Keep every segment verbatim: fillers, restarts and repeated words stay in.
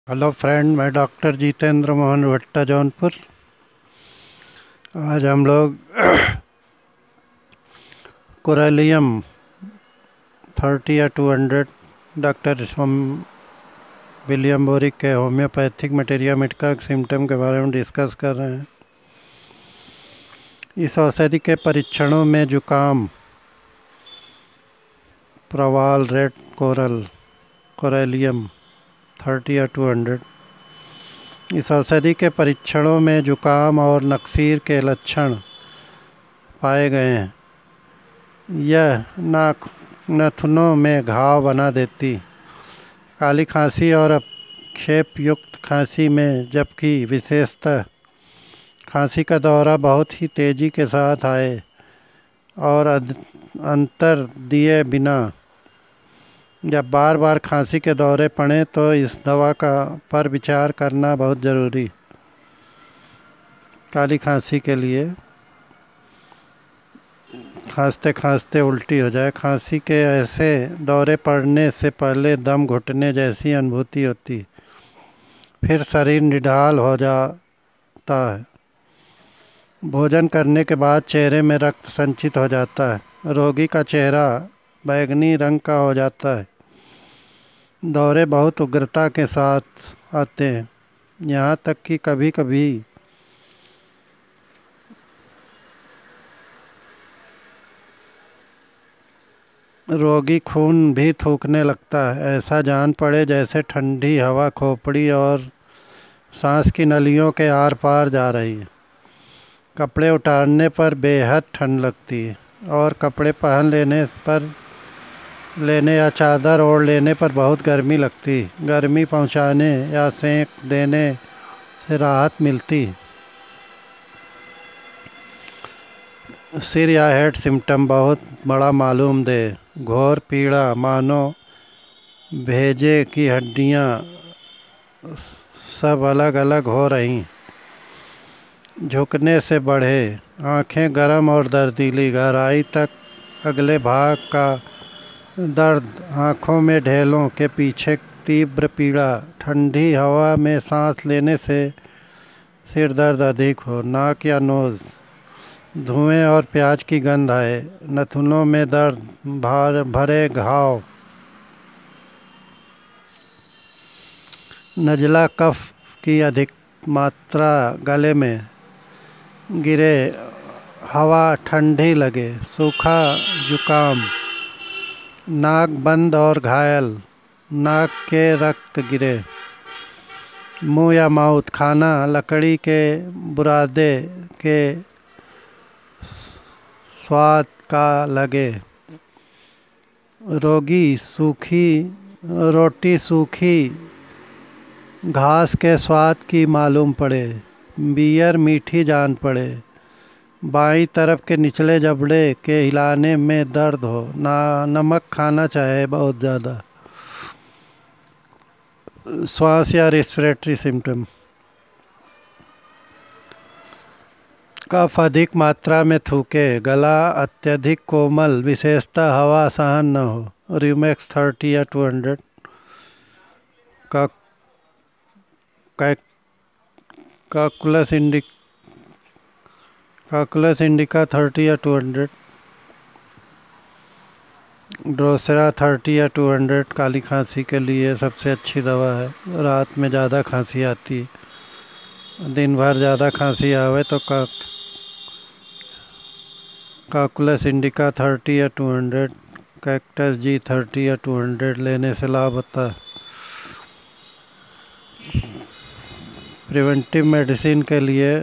Hello friend, मैं doctor Jitendra Mohan Bhatta, Jaunpur. आज हम लोग कोरेलियम थर्टी या टू हंड्रेड डॉक्टर हम विलियम बोरिक के होम्योपैथिक मटेरिया मेडिका सिम्टम के बारे में डिस्कस कर रहे हैं। इस औषधि के परीक्षणों में जुकाम, प्रवाल, रेड कोरल, कोरेलियम थर्टी या टू हंड्रेड इस औषधि के परीक्षणों में जुकाम और नक्सीर के लक्षण पाए गए हैं। यह नाक नथुनों में घाव बना देती, काली खांसी और अपक्षेप युक्त खांसी में, जबकि विशेषतः खांसी का दौरा बहुत ही तेज़ी के साथ आए और अंतर दिए बिना जब बार बार खांसी के दौरे पड़े तो इस दवा का पर विचार करना बहुत ज़रूरी। काली खांसी के लिए खांसते खांसते उल्टी हो जाए, खांसी के ऐसे दौरे पड़ने से पहले दम घुटने जैसी अनुभूति होती, फिर शरीर निढाल हो जाता है। भोजन करने के बाद चेहरे में रक्त संचित हो जाता है, रोगी का चेहरा बैंगनी रंग का हो जाता है। दौरे बहुत उग्रता के साथ आते हैं, यहाँ तक कि कभी कभी रोगी खून भी थूकने लगता है। ऐसा जान पड़े जैसे ठंडी हवा खोपड़ी और सांस की नलियों के आर पार जा रही है। कपड़े उतारने पर बेहद ठंड लगती है और कपड़े पहन लेने पर लेने या चादर ओढ़ लेने पर बहुत गर्मी लगती। गर्मी पहुंचाने या सेंक देने से राहत मिलती। सिर या हेड सिम्टम बहुत बड़ा मालूम दे, घोर पीड़ा मानो भेजे की हड्डियां सब अलग अलग हो रहीं, झुकने से बढ़े, आंखें गर्म और दर्दीली, गहराई तक अगले भाग का दर्द, आँखों में ढेलों के पीछे तीव्र पीड़ा, ठंडी हवा में सांस लेने से सिर दर्द अधिक हो, नाक या नोज़ धुएं और प्याज की गंध आए, नथुनों में दर्द, भार भरे घाव, नज़ला कफ की अधिक मात्रा गले में गिरे, हवा ठंडी लगे, सूखा जुकाम, नाक बंद और घायल, नाक के रक्त गिरे, मुंह या माउथ खाना लकड़ी के बुरादे के स्वाद का लगे, रोगी सूखी रोटी सूखी घास के स्वाद की मालूम पड़े, बियर मीठी जान पड़े, बाईं तरफ के निचले जबड़े के हिलाने में दर्द हो, ना नमक खाना चाहे बहुत ज़्यादा, श्वास या रेस्पिरेटरी सिम्टम, कफ अधिक मात्रा में थूके, गला अत्यधिक कोमल, विशेषतः हवा सहन न हो, र्यूमेक्स थर्टी या टू हंड्रेड का cocculus indic cocculus indica thirty या टू हंड्रेड, ड्रोसेरा थर्टी या टू हंड्रेड काली खांसी के लिए सबसे अच्छी दवा है। रात में ज़्यादा खांसी आती है, दिन भर ज़्यादा खांसी आवे तो का कैकुलस इंडिका थर्टी या two hundred, cactus G thirty या टू हंड्रेड लेने से लाभ होता है। प्रिवेंटिव मेडिसिन के लिए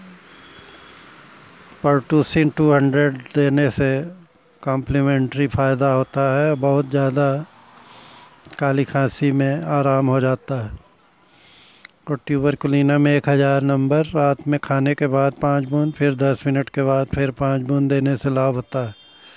परटूसिन टू हंड्रेड देने से कॉम्प्लीमेंट्री फ़ायदा होता है, बहुत ज़्यादा काली खांसी में आराम हो जाता है। और ट्यूबरकुलिना में एक हज़ार नंबर, रात में खाने के बाद पाँच बूंद, फिर दस मिनट के बाद फिर पाँच बूंद देने से लाभ होता है।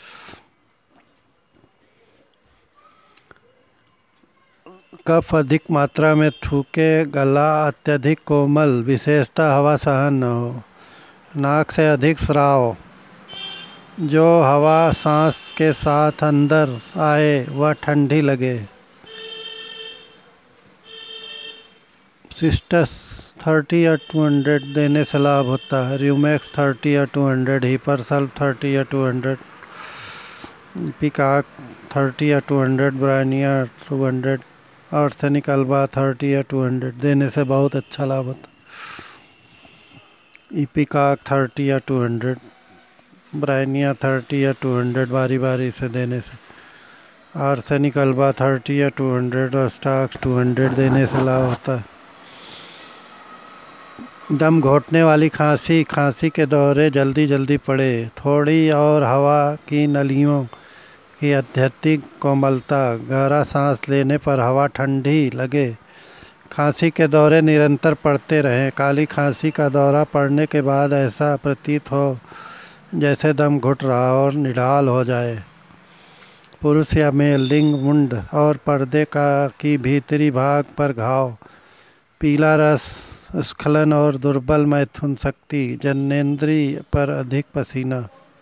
कफ अधिक मात्रा में थूके, गला अत्यधिक कोमल, विशेषतः हवा सहन न हो, नाक से अधिक स्राव, जो हवा सांस के साथ अंदर आए वह ठंडी लगे, सिस्टस थर्टी या टू हंड्रेड देने से लाभ होता है। र्यूमैक्स थर्टी या टू हंड्रेड, हिपरसल्फ थर्टी या टू हंड्रेड, पिकाक थर्टी या two hundred, bryonia two hundred, arsenic album thirty या टू हंड्रेड देने से बहुत अच्छा लाभ होता है। इपिकाक थर्टी या टू हंड्रेड, ब्रानिया थर्टी या टू हंड्रेड बारी बारी से देने से, आर्सेनिक अल्बा थर्टी या टू हंड्रेड और स्टाक्स टू हंड्रेड देने से लाभ होता है। दम घोटने वाली खांसी, खांसी के दौरे जल्दी जल्दी पड़े, थोड़ी और हवा की नलियों की अत्यधिक कोमलता, गहरा सांस लेने पर हवा ठंडी लगे, खांसी के दौरे निरंतर पड़ते रहें। काली खांसी का दौरा पड़ने के बाद ऐसा प्रतीत हो जैसे दम घुट रहा और निढाल हो जाए। पुरुष या मेल, लिंग, मुंड और पर्दे का की भीतरी भाग पर घाव, पीला रस, स्खलन और दुर्बल मैथुन शक्ति, जनेंद्रिय पर अधिक पसीना।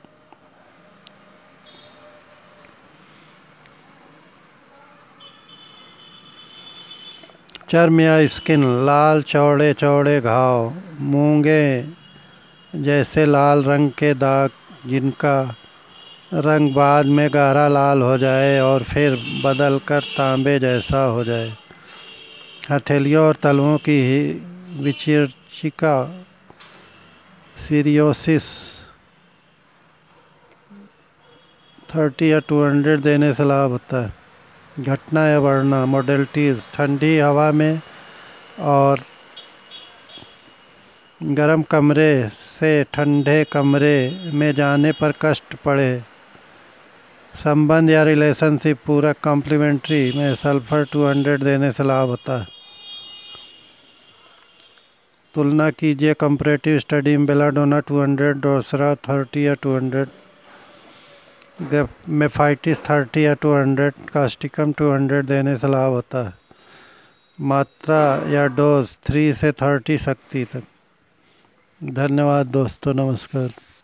चर्म या स्किन, लाल चौड़े चौड़े घाव, मूंगे जैसे लाल रंग के दाग जिनका रंग बाद में गहरा लाल हो जाए और फिर बदलकर तांबे जैसा हो जाए। हथेलियों और तलवों की विचिर्चिका, सीरियोसिस थर्टी या टू हंड्रेड देने से लाभ होता है। घटना या बढ़ना, मोडेलिटीज़, ठंडी हवा में और गर्म कमरे से ठंडे कमरे में जाने पर कष्ट पड़े, संबंध या रिलेशनशिप पूरक कॉम्प्लीमेंट्री में सल्फर टू हंड्रेड देने से लाभ होता है। तुलना कीजिए कंपैरेटिव स्टडी में belladonna two hundred, drosera thirty या टू हंड्रेड, मेफाइटिस थर्टी या two hundred, causticum two hundred देने से लाभ होता है। मात्रा या डोज थ्री से थर्टी शक्ति तक। धन्यवाद दोस्तों, नमस्कार।